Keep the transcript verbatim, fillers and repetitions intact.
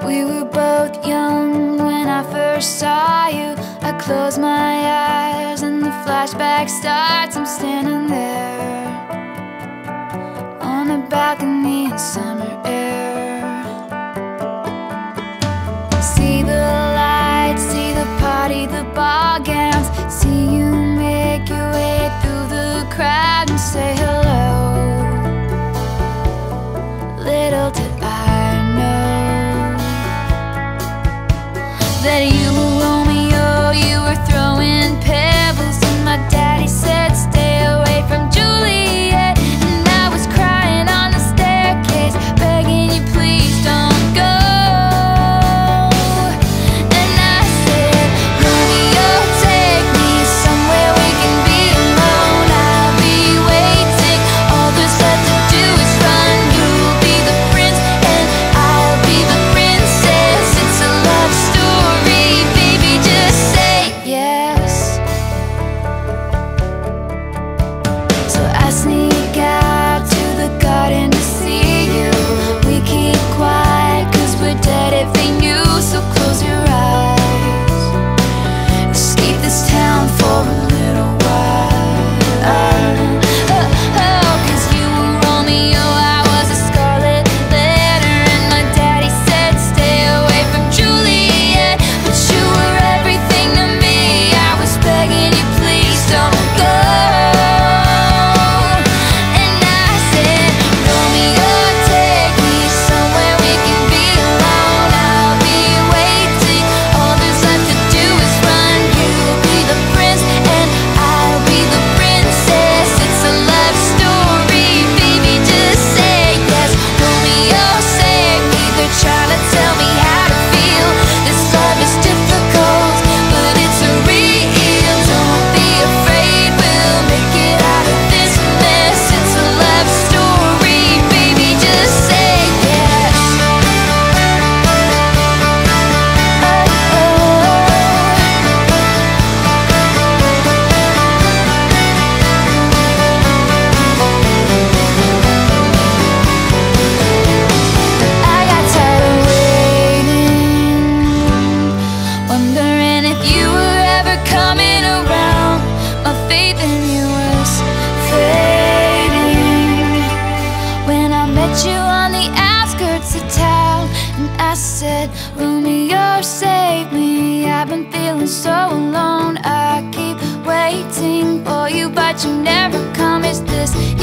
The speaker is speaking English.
We were both young when I first saw you. I close my eyes and the flashback starts. I'm standing there on a balcony in summer air. See the lights, see the party, the ball gowns. See you make your way through the crowd and say hello. Little did I know that you were Romeo, you were throwing pebbles, and my daddy said stay away from Juliet. And I was crying on the staircase, begging you please don't go. And I said, Romeo, take me somewhere we can be alone. I'll be waiting, all there's left to do is run. You'll be the prince and I'll be the princess. It's a love story, baby, just say yes. So I sneak out to the garden to see you. We keep quiet cause we're dead if they knew. So close your eyes, escape this town for a little while. Oh, oh, cause you were Romeo, I was a scarlet letter, and my daddy said stay away from Juliet. But you were everything to me, I was begging you please don't go. And I said, Romeo, take me somewhere we can be alone. I'll be waiting, all there's left to do is run. You'll be the prince and I'll be the princess. It's a love story, baby, just say yes. Romeo, save me, they're trying to tell me how to feel. This love is difficult, but it's real. Don't be afraid, we'll make it out of this mess. It's a love story, baby, just say yes. I got tired of waiting, wondering if you were ever coming around. My faith in you was fading when I met you on the outskirts of town. And I said, Romeo, save me, I've been feeling so alone. I keep waiting for you, but you never come. Is this